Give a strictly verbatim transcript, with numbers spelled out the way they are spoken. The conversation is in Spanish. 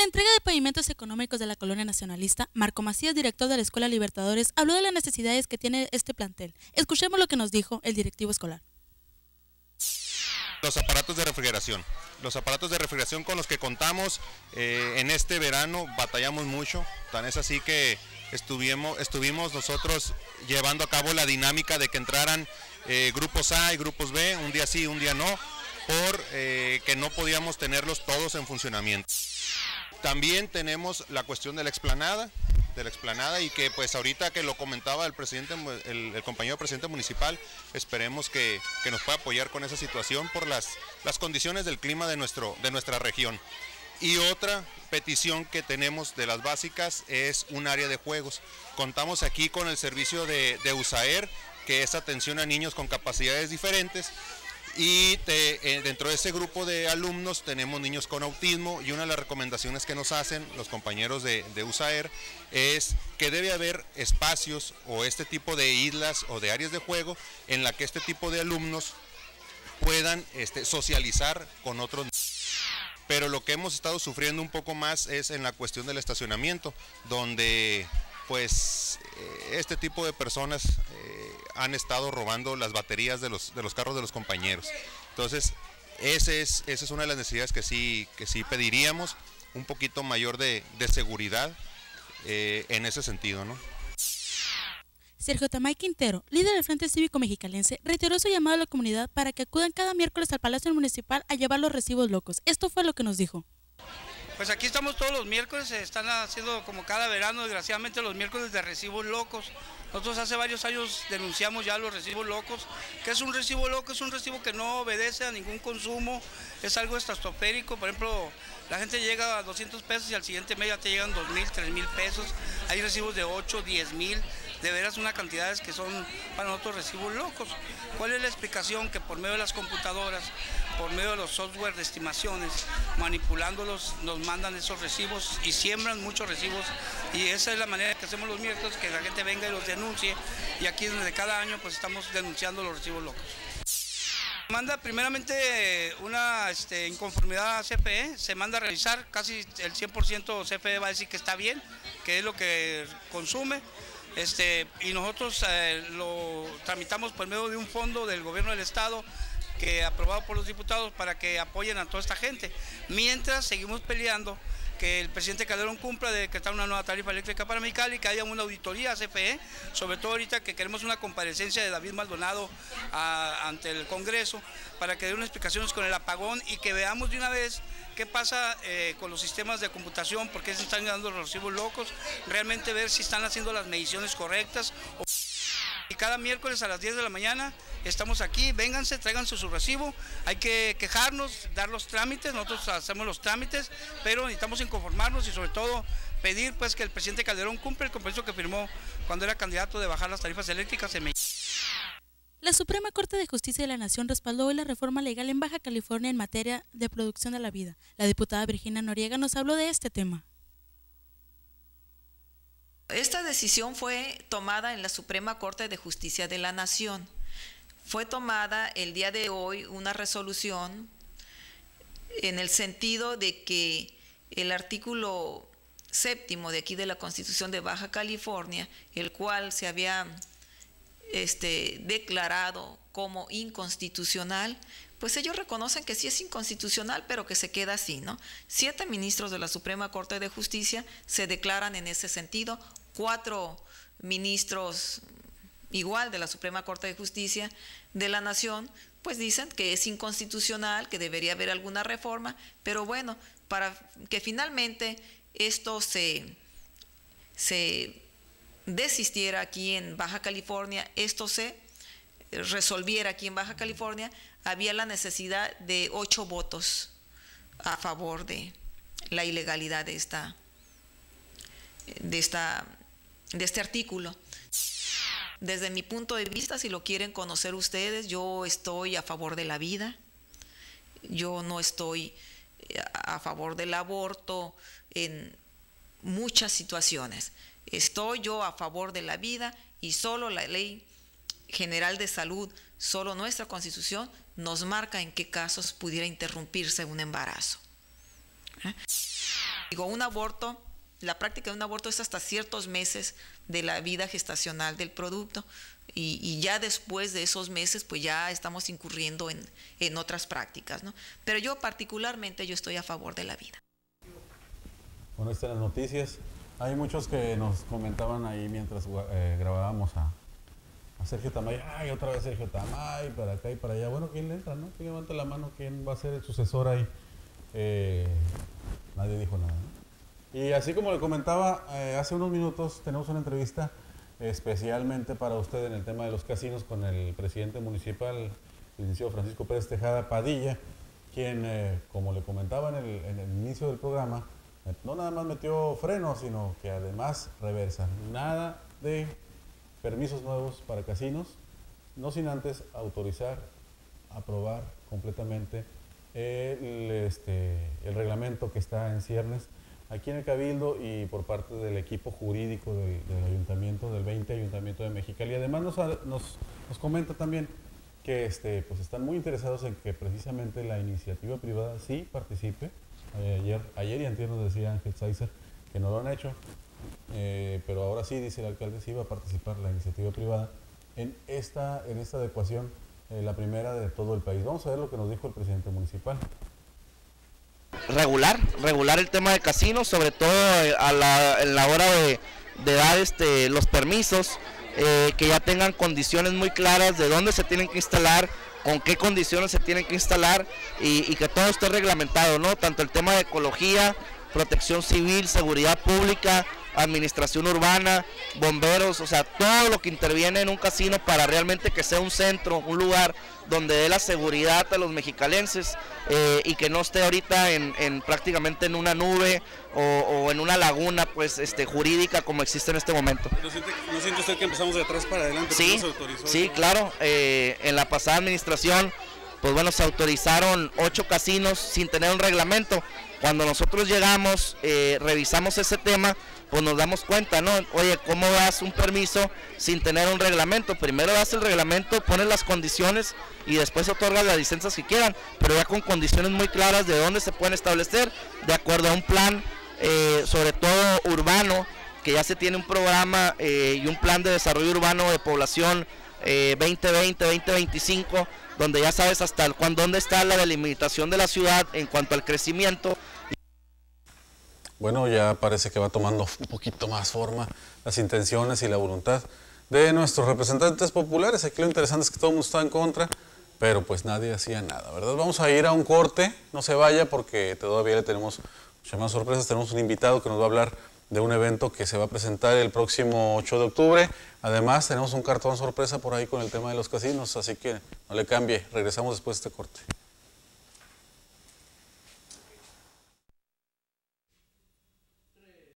la entrega de pavimentos económicos de la colonia nacionalista, Marco Macías, director de la Escuela Libertadores, habló de las necesidades que tiene este plantel. Escuchemos lo que nos dijo el directivo escolar. Los aparatos de refrigeración. Los aparatos de refrigeración con los que contamos eh, en este verano batallamos mucho, tan es así que estuvimos, estuvimos nosotros llevando a cabo la dinámica de que entraran eh, grupos A y grupos B, un día sí, un día no, por eh, que no podíamos tenerlos todos en funcionamiento. También tenemos la cuestión de la explanada, de la explanada y que pues ahorita que lo comentaba el presidente, el, el compañero presidente municipal, esperemos que, que nos pueda apoyar con esa situación por las, las condiciones del clima de, nuestro, de nuestra región. Y otra petición que tenemos de las básicas es un área de juegos. Contamos aquí con el servicio de, de USAER, que es atención a niños con capacidades diferentes. Y te, eh, dentro de ese grupo de alumnos tenemos niños con autismo y una de las recomendaciones que nos hacen los compañeros de, de USAER es que debe haber espacios o este tipo de islas o de áreas de juego en la que este tipo de alumnos puedan este, socializar con otros. Pero lo que hemos estado sufriendo un poco más es en la cuestión del estacionamiento, donde pues este tipo de personas eh, han estado robando las baterías de los, de los carros de los compañeros. Entonces, ese es, esa es una de las necesidades que sí, que sí pediríamos, un poquito mayor de, de seguridad eh, en ese sentido, ¿no? Sergio Tamay Quintero, líder del Frente Cívico Mexicalense, reiteró su llamado a la comunidad para que acudan cada miércoles al Palacio Municipal a llevar los recibos locos. Esto fue lo que nos dijo. Pues aquí estamos todos los miércoles, se están haciendo como cada verano, desgraciadamente, los miércoles de recibos locos. Nosotros hace varios años denunciamos ya los recibos locos. ¿Qué es un recibo loco? Es un recibo que no obedece a ningún consumo, es algo estratosférico. Por ejemplo, la gente llega a doscientos pesos y al siguiente mes ya te llegan dos mil, tres mil pesos. Hay recibos de ocho, diez mil, de veras unas cantidades que son para nosotros recibos locos. ¿Cuál es la explicación? Que por medio de las computadoras, por medio de los software de estimaciones, manipulándolos, nos mandan esos recibos y siembran muchos recibos, y esa es la manera que hacemos los miércoles, que la gente venga y los denuncie, y aquí desde cada año pues estamos denunciando los recibos locos. Manda primeramente una este, inconformidad a C F E, se manda a revisar, casi el cien por ciento C F E va a decir que está bien, que es lo que consume. Este, y nosotros eh, lo tramitamos por medio de un fondo del gobierno del estado que aprobado por los diputados para que apoyen a toda esta gente, mientras seguimos peleando que el presidente Calderón cumpla de decretar una nueva tarifa eléctrica para Mexicali, que haya una auditoría a C F E, sobre todo ahorita que queremos una comparecencia de David Maldonado a, ante el Congreso para que dé unas explicaciones con el apagón y que veamos de una vez qué pasa eh, con los sistemas de computación, por qué se están dando los recibos locos, realmente ver si están haciendo las mediciones correctas. Y cada miércoles a las diez de la mañana estamos aquí, vénganse, tráiganse su recibo, hay que quejarnos, dar los trámites, nosotros hacemos los trámites, pero necesitamos inconformarnos y sobre todo pedir pues que el presidente Calderón cumpla el compromiso que firmó cuando era candidato de bajar las tarifas eléctricas en México. La Suprema Corte de Justicia de la Nación respaldó hoy la reforma legal en Baja California en materia de producción de la vida. La diputada Virginia Noriega nos habló de este tema. Esta decisión fue tomada en la Suprema Corte de Justicia de la Nación. Fue tomada el día de hoy una resolución en el sentido de que el artículo séptimo de aquí de la Constitución de Baja California, el cual se había este, declarado como inconstitucional, pues ellos reconocen que sí es inconstitucional, pero que se queda así, ¿no? Siete ministros de la Suprema Corte de Justicia se declaran en ese sentido, cuatro ministros igual de la Suprema Corte de Justicia de la Nación, pues dicen que es inconstitucional, que debería haber alguna reforma, pero bueno, para que finalmente esto se, se desistiera aquí en Baja California, esto se resolviera aquí en Baja California, había la necesidad de ocho votos a favor de la ilegalidad de esta, de esta, de este artículo. Desde mi punto de vista, si lo quieren conocer ustedes, yo estoy a favor de la vida, yo no estoy a favor del aborto en muchas situaciones. Estoy yo a favor de la vida y solo la Ley General de Salud, solo nuestra Constitución nos marca en qué casos pudiera interrumpirse un embarazo. ¿Eh? Digo, un aborto, la práctica de un aborto es hasta ciertos meses de la vida gestacional del producto y, y ya después de esos meses pues ya estamos incurriendo en, en otras prácticas, ¿no? Pero yo particularmente yo estoy a favor de la vida. Bueno, estas son las noticias. Hay muchos que nos comentaban ahí mientras eh, grabábamos a, a Sergio Tamay. Ay, otra vez Sergio Tamay, para acá y para allá. Bueno, ¿quién le entra, no? ¿Quién levanta la mano? ¿Quién va a ser el sucesor ahí? Eh, nadie dijo nada, ¿no? Y así como le comentaba, eh, hace unos minutos tenemos una entrevista especialmente para usted en el tema de los casinos con el presidente municipal, el licenciado Francisco Pérez Tejada Padilla, quien, eh, como le comentaba en el, en el inicio del programa, no nada más metió frenos, sino que además reversa. Nada de permisos nuevos para casinos, no sin antes autorizar, aprobar completamente el, este, el reglamento que está en ciernes aquí en el Cabildo y por parte del equipo jurídico del, del Ayuntamiento, del veinte Ayuntamiento de Mexicali. Además nos, nos, nos comenta también que este, pues están muy interesados en que precisamente la iniciativa privada sí participe. Eh, ayer, ayer y antier nos decía Ángel Saizer que no lo han hecho, eh, pero ahora sí, dice el alcalde, sí va a participar la iniciativa privada en esta, en esta adecuación, eh, la primera de todo el país. Vamos a ver lo que nos dijo el presidente municipal. Regular, regular el tema de casinos, sobre todo a la, a la hora de, de dar este, los permisos, eh, que ya tengan condiciones muy claras de dónde se tienen que instalar, con qué condiciones se tienen que instalar y, y que todo esté reglamentado, ¿no? Tanto el tema de ecología, protección civil, seguridad pública, administración urbana, bomberos, o sea, todo lo que interviene en un casino para realmente que sea un centro, un lugar donde dé la seguridad a los mexicalenses eh, y que no esté ahorita en, en prácticamente en una nube o, o en una laguna pues este jurídica como existe en este momento. ¿No siente, ¿no siente usted que empezamos de atrás para adelante? Sí, se autorizó, sí, ¿no? claro, eh, en la pasada administración pues bueno, se autorizaron ocho casinos sin tener un reglamento. Cuando nosotros llegamos, eh, revisamos ese tema, pues nos damos cuenta, ¿no? Oye, ¿cómo das un permiso sin tener un reglamento? Primero das el reglamento, pones las condiciones y después otorgas las licencias que quieran, pero ya con condiciones muy claras de dónde se pueden establecer, de acuerdo a un plan, eh, sobre todo urbano, que ya se tiene un programa eh, y un plan de desarrollo urbano de población eh, veinte veinte, veinte veinticinco, donde ya sabes hasta el, cuándo, dónde está la delimitación de la ciudad en cuanto al crecimiento. Bueno, ya parece que va tomando un poquito más forma las intenciones y la voluntad de nuestros representantes populares. Aquí lo interesante es que todo el mundo está en contra, pero pues nadie hacía nada, ¿verdad? Vamos a ir a un corte, no se vaya porque todavía le tenemos muchas más sorpresas. Tenemos un invitado que nos va a hablar de un evento que se va a presentar el próximo ocho de octubre. Además, tenemos un cartón sorpresa por ahí con el tema de los casinos, así que no le cambie. Regresamos después de este corte.